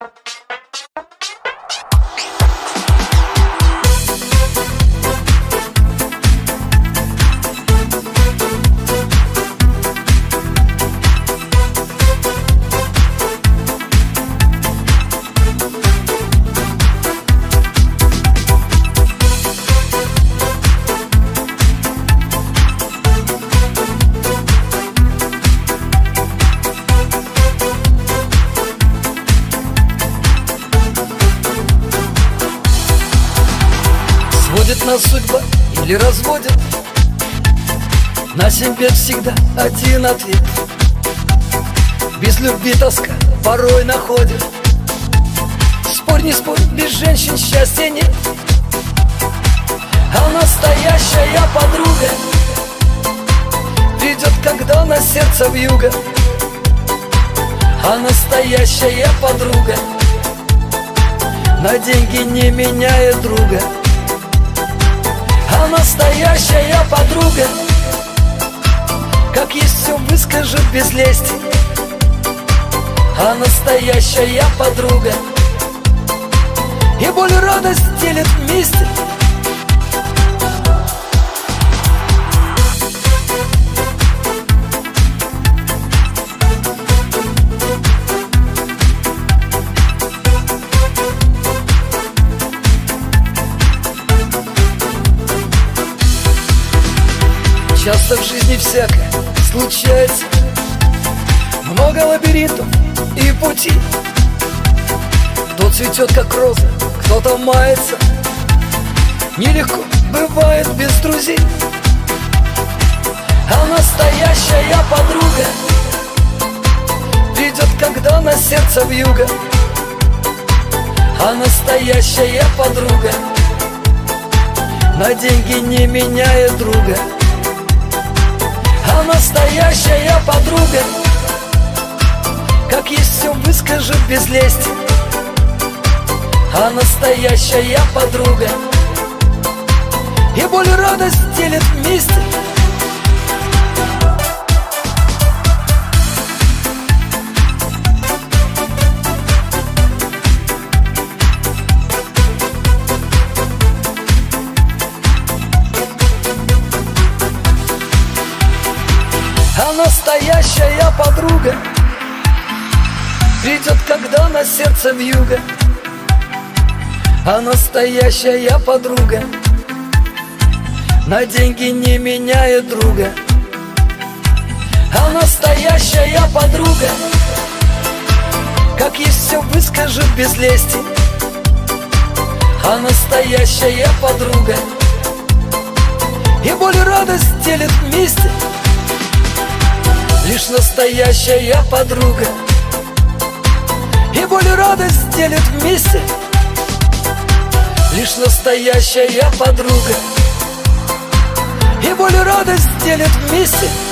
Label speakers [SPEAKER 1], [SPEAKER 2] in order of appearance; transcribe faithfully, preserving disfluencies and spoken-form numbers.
[SPEAKER 1] Сводит нас судьба или разводит, на семь бед всегда один ответ. Без любви тоска порой находит. Спорь, не спорь, без женщин счастья нет. А настоящая подруга придет, когда на сердце вьюга. А настоящая подруга на деньги не меняет друга. А настоящая подруга как есть все выскажет без лести. А настоящая подруга и боль и радость делит вместе. Часто в жизни всякое случается, много лабиринтов и пути. Кто цветет, как роза, кто-то мается. Нелегко бывает без друзей. А настоящая подруга придет, когда на сердце вьюга. А настоящая подруга на деньги не меняет друга. А настоящая подруга как есть все выскажет без лести. А настоящая подруга и боль и радость делит вместе. А настоящая подруга придет, когда на сердце вьюга. А настоящая подруга на деньги не меняет друга. А настоящая подруга как есть все выскажет без лести. А настоящая подруга и боль и радость делит вместе. Лишь настоящая подруга и боль и радость делит вместе. Лишь настоящая подруга и боль и радость делит вместе.